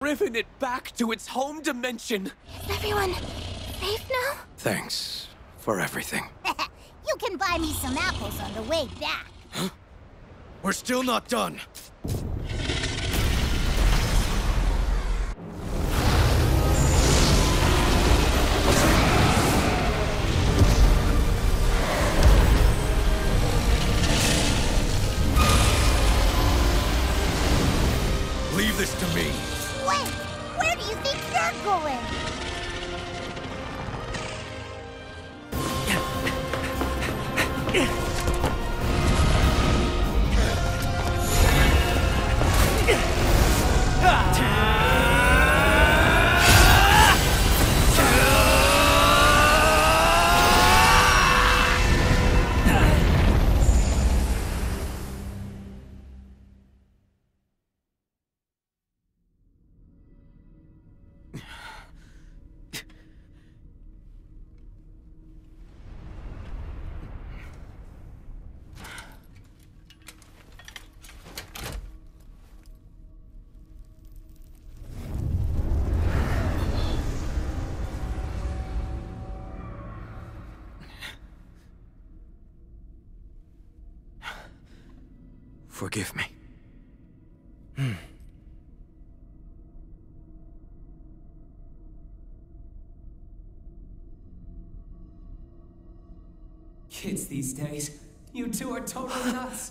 driven it back to its home dimension. Is everyone safe now? Thanks for everything. You can buy me some apples on the way back. Huh? We're still not done. Leave this to me. Wait, where do you think you're going? Forgive me. Kids these days, you two are totally nuts.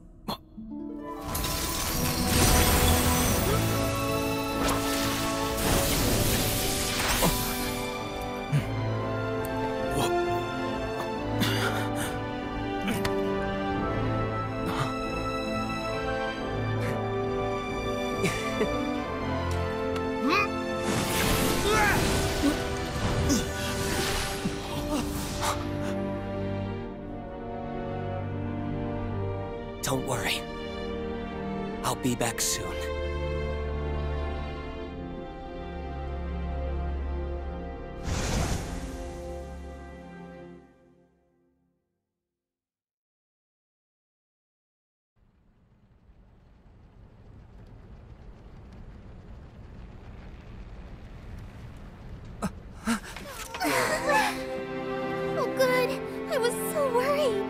Don't worry. I'll be back soon. Oh, good. I was so worried.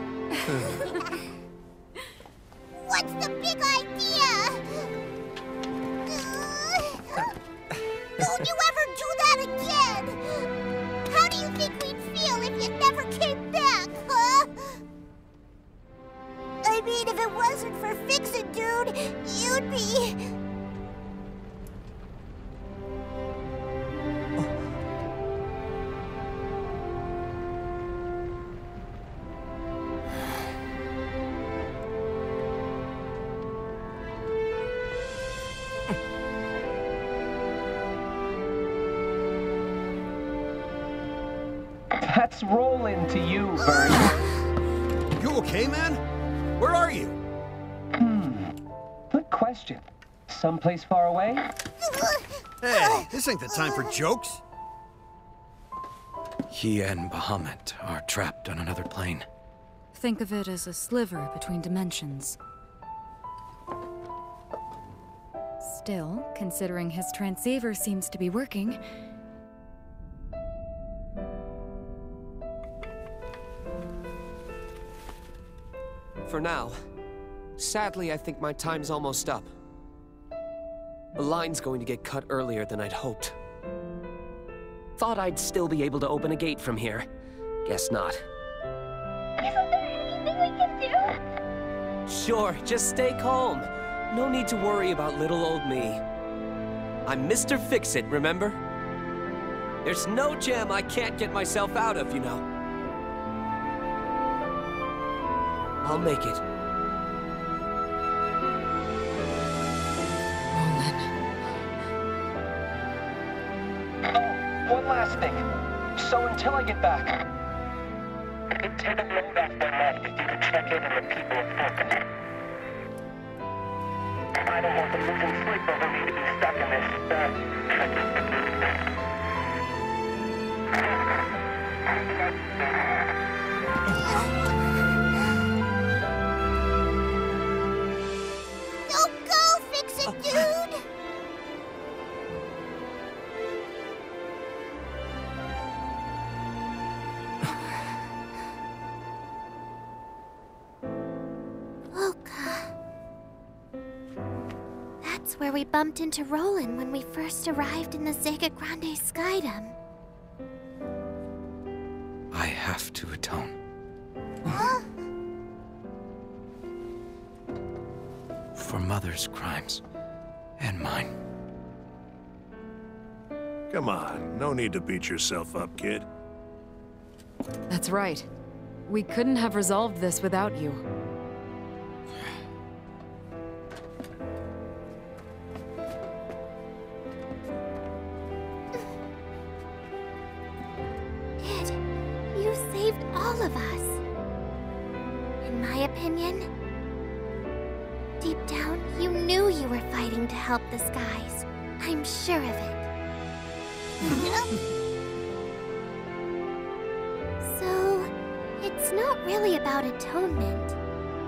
What's the big idea? Don't you ever do that again? How do you think we'd feel if you never came back, huh? I mean, if it wasn't for Fix-It, dude, you'd be... Let's roll into you, Vern. You okay, man? Where are you? Good question. Someplace far away? Hey, this ain't the time for jokes. He and Bahamut are trapped on another plane. Think of it as a sliver between dimensions. Still, considering his transceiver seems to be working, For now. Sadly, I think my time's almost up. The line's going to get cut earlier than I'd hoped. Thought I'd still be able to open a gate from here. Guess not. Isn't there anything we can do? Sure, just stay calm. No need to worry about little old me. I'm Mr. Fix-It, remember? There's no jam I can't get myself out of, you know. I'll make it. One last thing. So until I get back... Take a load off the left if you can check in on the people of Focus. I don't want them losing sleep over me to be stuck in this, Don't go, Fix-It, dude! is where we bumped into Roland when we first arrived in the Zega Grande Skydom. I have to atone. For Mother's crimes. And mine. Come on, no need to beat yourself up, kid. That's right. We couldn't have resolved this without you. Kid, you saved all of us. In my opinion, deep down, you knew you were fighting to help the skies. I'm sure of it. So, it's not really about atonement.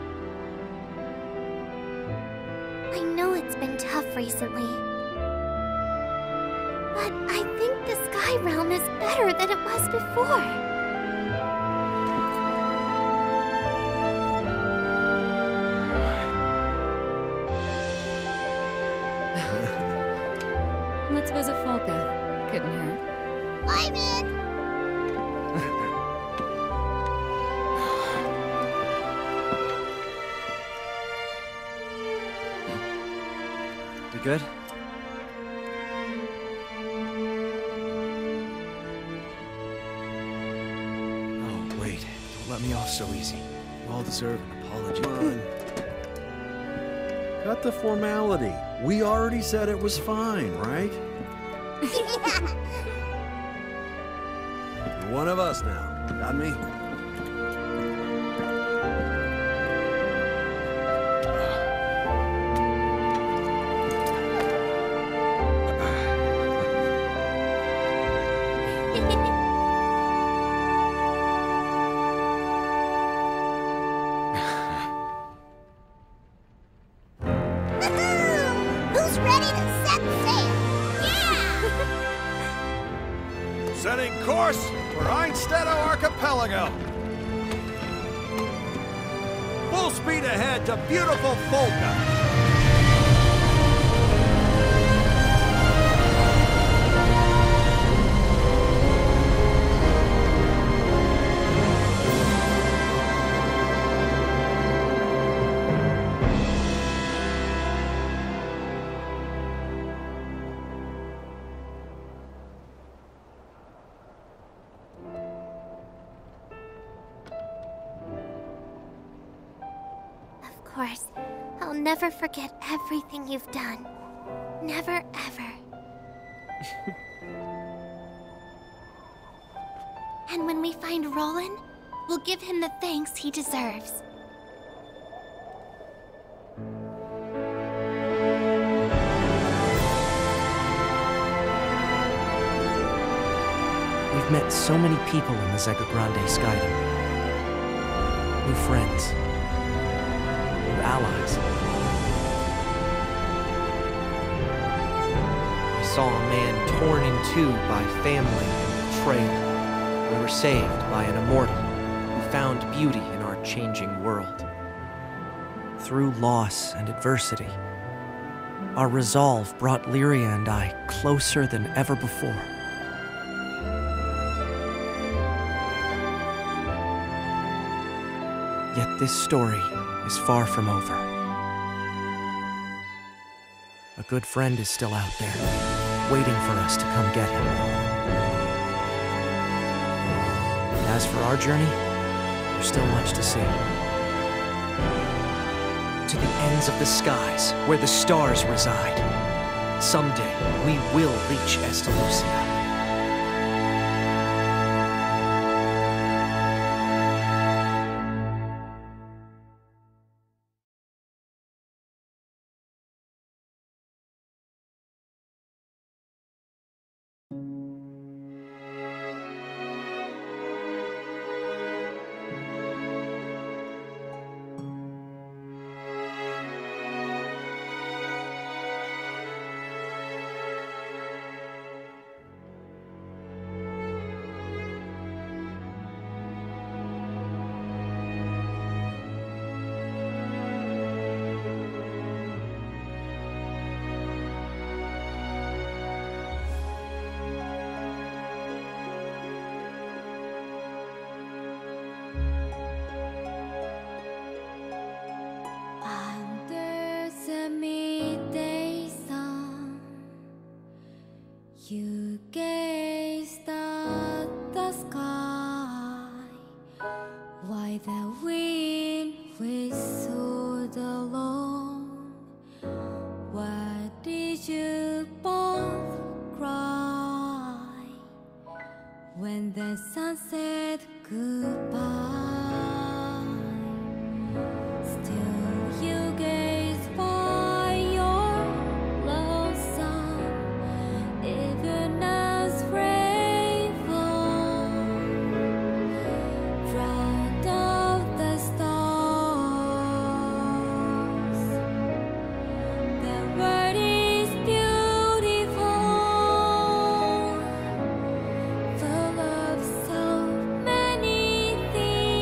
I know it's been tough recently. But I think the Sky Realm is better than it was before. Let's visit Folka. Couldn't hurt. I'm in. We good? Oh, wait. Don't let me off so easy. You all deserve an apology. Come on. Cut the formality. We already said it was fine, right? You're one of us now. Got me? Who's ready to set sail? Yeah! Setting course for Einstedo Archipelago. Full speed ahead to beautiful Folka. Of course, I'll never forget everything you've done. Never, ever. And when we find Roland, we'll give him the thanks he deserves. We've met so many people in the Zega Grande Skydom. New friends. New allies. We saw a man torn in two by family and betrayal. We were saved by an immortal who found beauty in our changing world. Through loss and adversity, our resolve brought Lyria and I closer than ever before. Yet this story is far from over. A good friend is still out there, waiting for us to come get him. And as for our journey, there's still much to see. To the ends of the skies, where the stars reside. Someday, we will reach Estalucia. You gazed at the sky while the wind whistled along. Why did you both cry when the sun said goodbye? Still you gaze by your lonesome, even as raven, proud of the stars. The world is beautiful, full of so many things.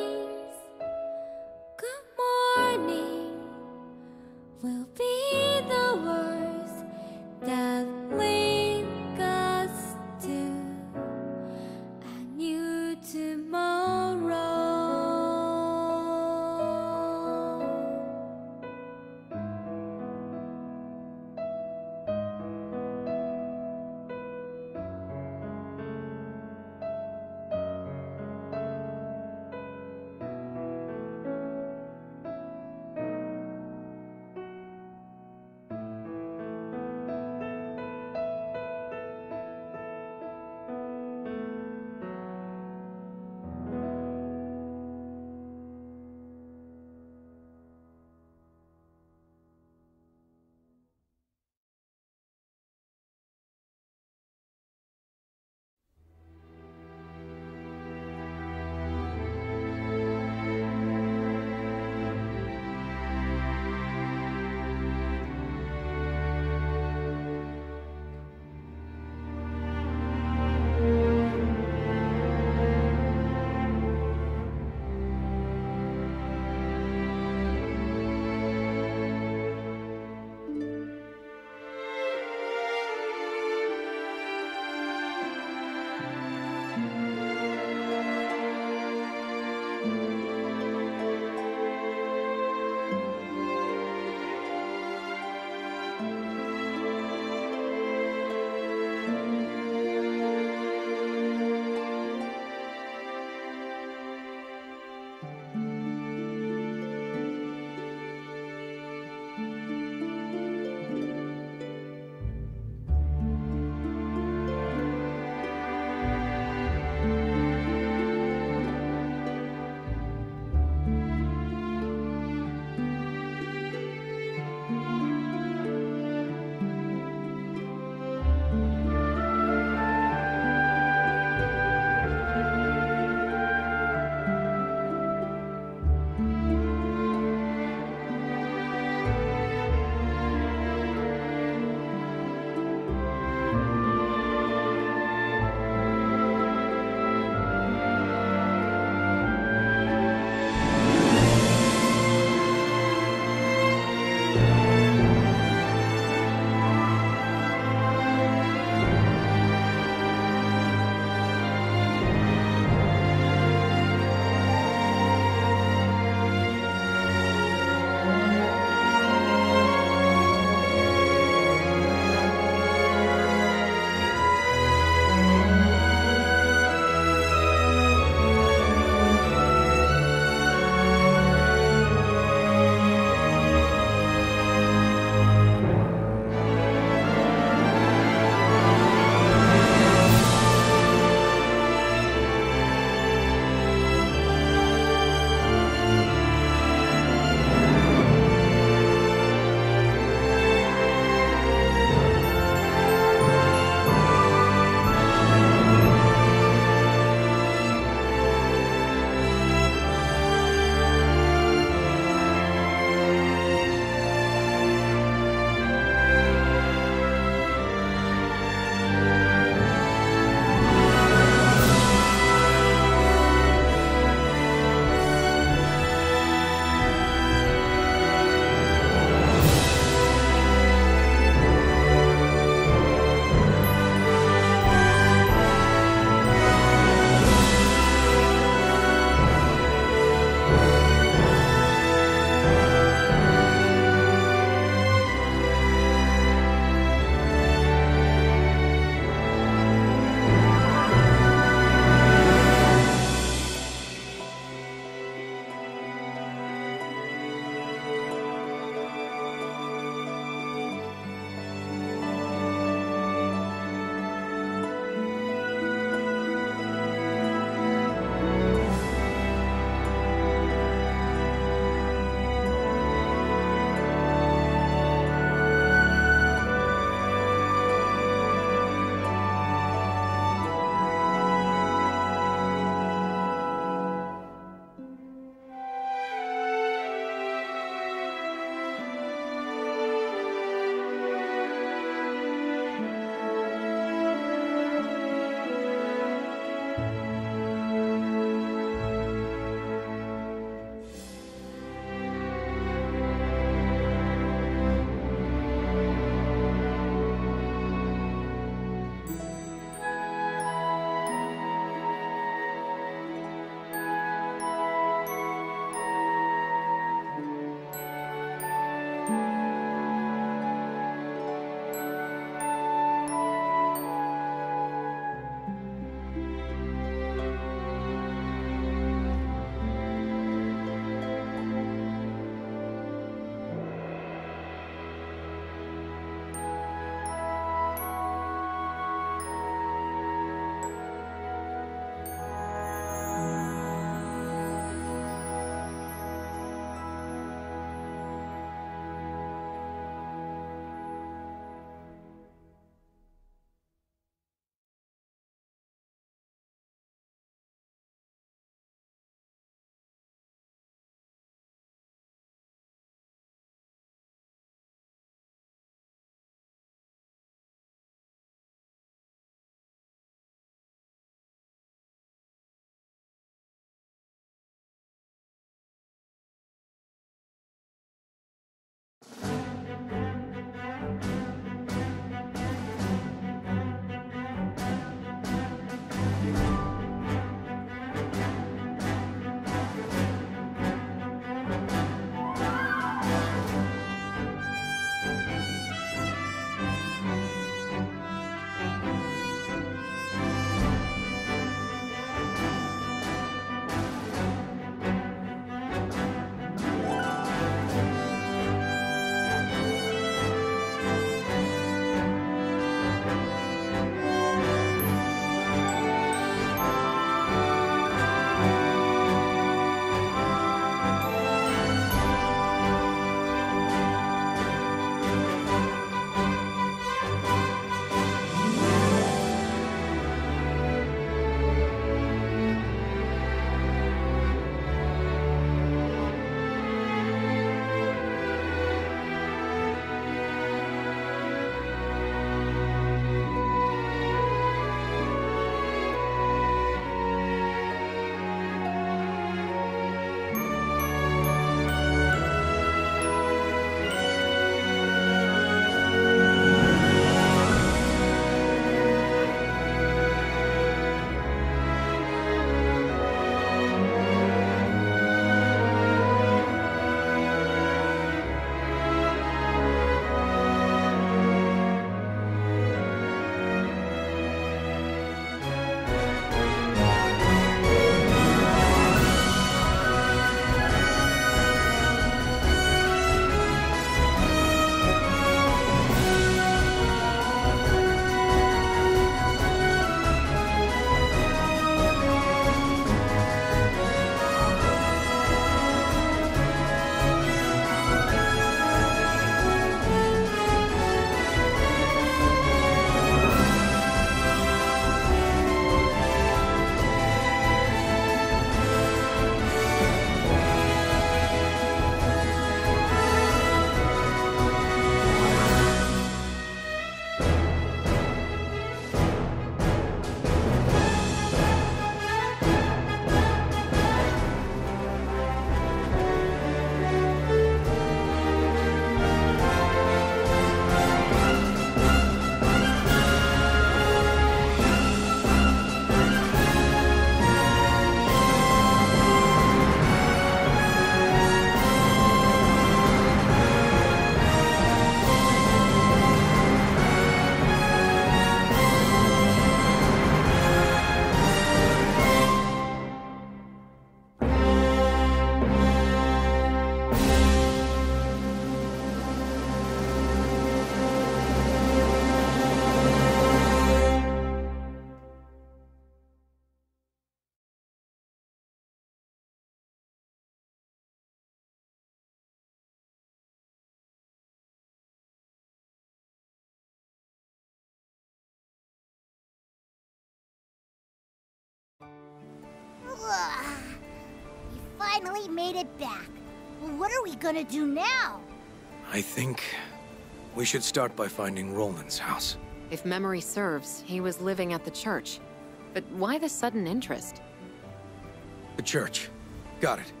finally made it back. Well, what are we gonna do now? I think we should start by finding Roland's house. If memory serves, he was living at the church. But why the sudden interest? The church. Got it.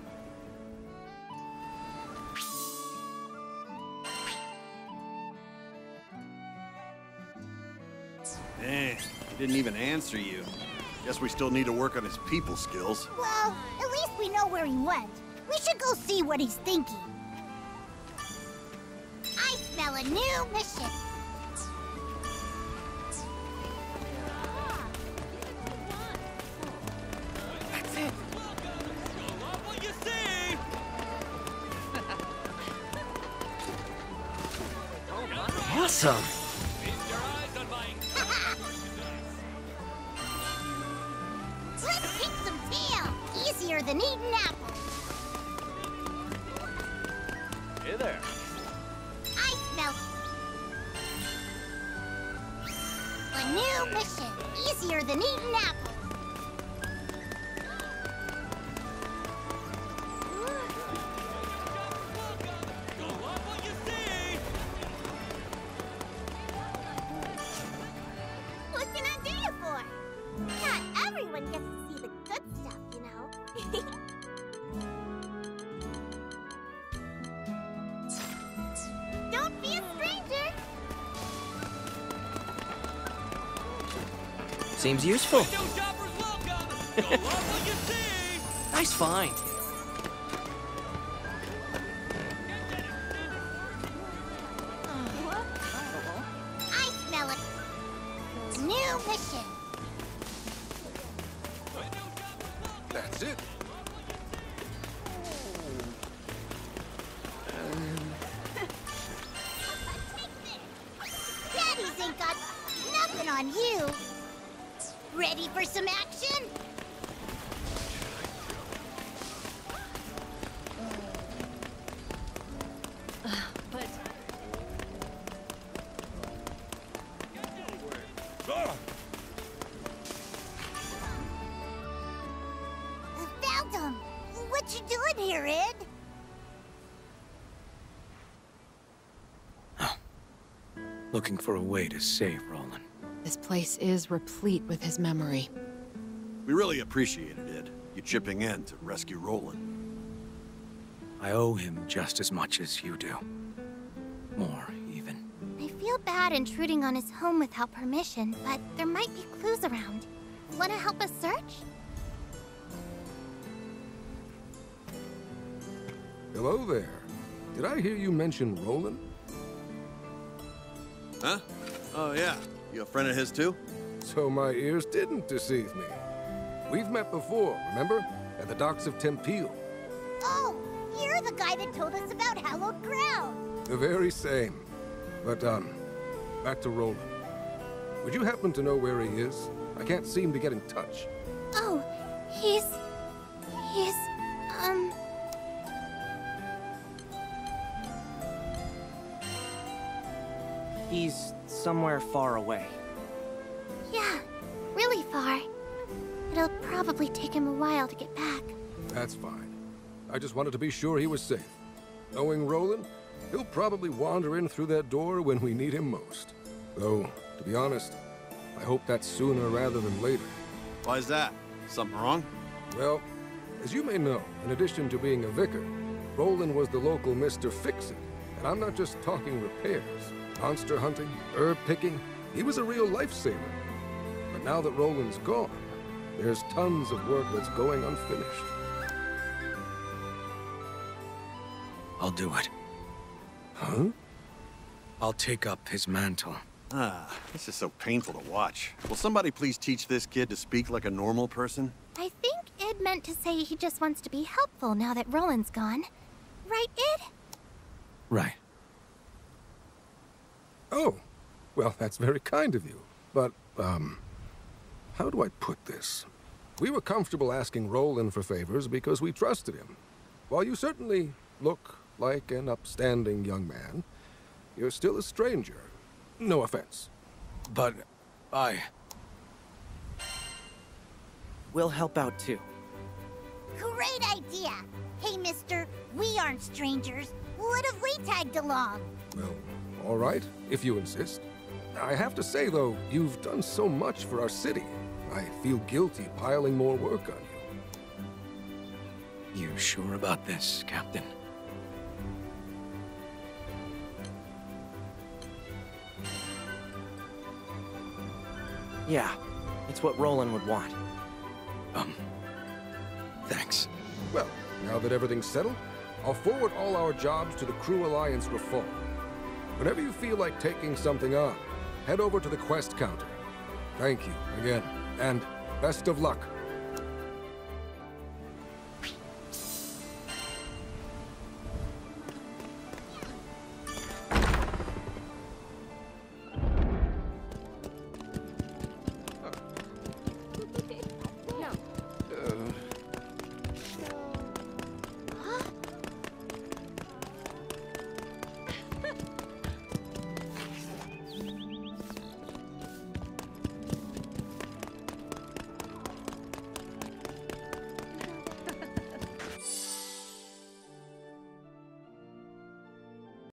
Dang, he didn't even answer you. Guess we still need to work on his people skills. Well, at least we know where he went. We should go see what he's thinking. I smell a new mission. That's it. What you see? Awesome! Let's kick some tail. Easier than eating apples. Hey there. I smell a new mission. Easier than eating apples. What can I do you for? Not everyone gets to see the good stuff, you know. Don't be a stranger. Seems useful. Window shoppers welcome. Go love what you see. Nice find. I smell it. New mission. That's it. Daddies ain't got nothing on you. Ready for some action? But Found him. What you doing here, Ed? Looking for a way to save Roland. this place is replete with his memory. We really appreciate it, Ed. You chipping in to rescue Roland. I owe him just as much as you do. More, even. I feel bad intruding on his home without permission, but there might be clues around. Want to help us search? Hello there. Did I hear you mention Roland? Huh? Oh, yeah. You a friend of his, too? So my ears didn't deceive me. We've met before, remember? At the docks of Tempeel. Oh, you're the guy that told us about hallowed ground. The very same. But, back to Roland. Would you happen to know where he is? I can't seem to get in touch. Oh, he's... He's somewhere far away. Yeah, really far. It'll probably take him a while to get back. That's fine. I just wanted to be sure he was safe. Knowing Roland, he'll probably wander in through that door when we need him most. Though, to be honest, I hope that's sooner rather than later. Why's that? Something wrong? Well, as you may know, in addition to being a vicar, Roland was the local Mr. Fix-It. And I'm not just talking repairs. Monster hunting, herb picking, he was a real lifesaver. But now that Roland's gone, there's tons of work that's going unfinished. I'll do it. Huh? I'll take up his mantle. Ah, this is so painful to watch. Will somebody please teach this kid to speak like a normal person? I think Ed meant to say he just wants to be helpful now that Roland's gone. Right, Ed? Right. Oh, well, that's very kind of you. But, how do I put this? We were comfortable asking Roland for favors because we trusted him. While you certainly look like an upstanding young man, you're still a stranger. No offense. But We'll help out too. Great idea. Hey, mister, we aren't strangers. What if we tagged along? Well, all right, if you insist. I have to say, though, you've done so much for our city. I feel guilty piling more work on you. You sure about this, Captain? Yeah, it's what Roland would want. Thanks. Well, now that everything's settled, I'll forward all our jobs to the Crew Alliance Reform. Whenever you feel like taking something on, head over to the quest counter. Thank you again, and best of luck.